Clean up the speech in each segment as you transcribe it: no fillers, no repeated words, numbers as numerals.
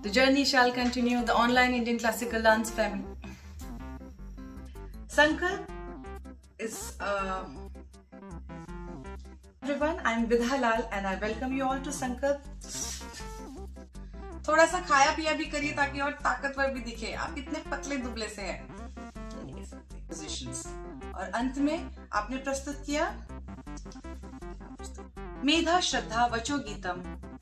The journey shall continue, the online Indian classical dance family. Sankalp is everyone, I'm Vidha Lal and I welcome you all to Sankalp. थोड़ा सा खाया पिया भी करिए ताकि और ताकतवर भी दिखे। आप इतने पतले दुबले से हैं। Positions. और अंत में आपने प्रस्तुत किया मेधा श्रद्धा वचो GITAM,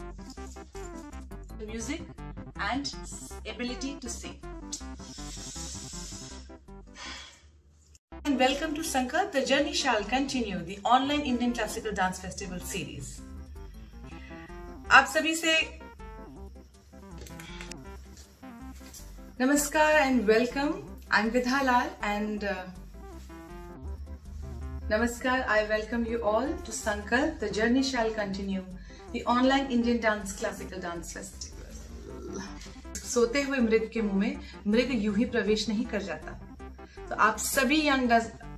music and ability to sing. And welcome to Sankalp, the journey shall continue, the online Indian classical dance festival series. आप सभी से नमस्कार and welcome. I'm Vidha Lal and Namaskar, I welcome you all to Sankalp, the journey shall continue, the online Indian dance classical dance festival. सोते हुए मृग के मुंह में मृग यूं ही प्रवेश नहीं कर जाता। तो आप सभी यंग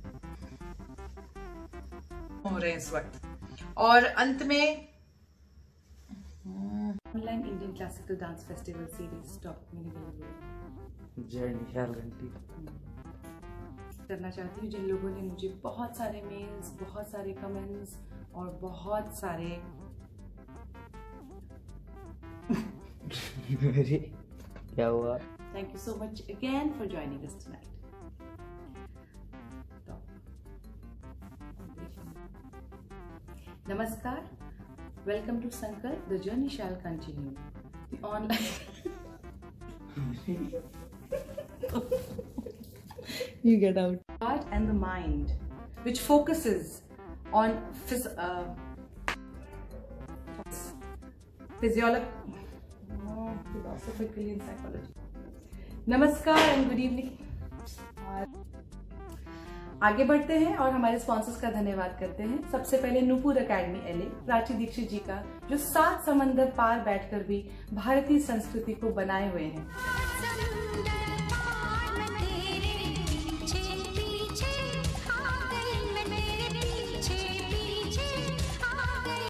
हो रहे हैं इस वक्त और अंत में online Indian classical dance festival series stop journey shall continue करना चाहती हूँ। जिन लोगों ने मुझे बहुत सारे मेल्स, बहुत सारे कमेंट्स और बहुत सारे क्या हुआ? Thank you so much again for joining us tonight. Namaskar, welcome to Sankalp, the journey shall continue, the online you get out. Heart and the mind, which focuses on philosophically and psychology. नमस्कार and good evening. आगे बढ़ते हैं और हमारे sponsors का धन्यवाद करते हैं। सबसे पहले नूपुर एकेडमी LA, प्राची दीक्षित जी का, जो 7 समंदर पार बैठकर भी भारतीय संस्कृति को बनाए हुए हैं।